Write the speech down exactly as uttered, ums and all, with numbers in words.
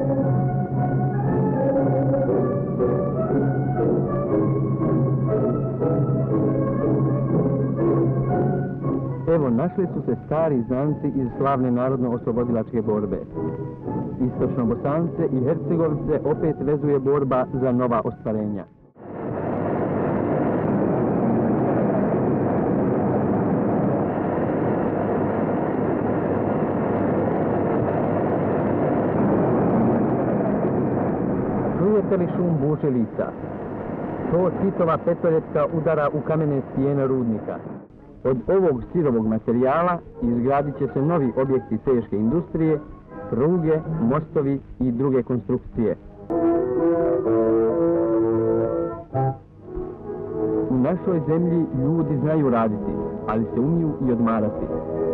Evo, našli su se stari znanci iz slavne narodno-oslobodilačke borbe. Istočno-Bosance i Hercegovice opet vezuje borba za nova ostvarenja. Čujete li šum bušilica? To Titova petoljetka udara u kamene stijene rudnika. Od ovog sirovog materijala izgradit će se novi objekti teške industrije, pruge, mostovi i druge konstrukcije. U našoj zemlji ljudi znaju raditi, ali se umiju i odmarati.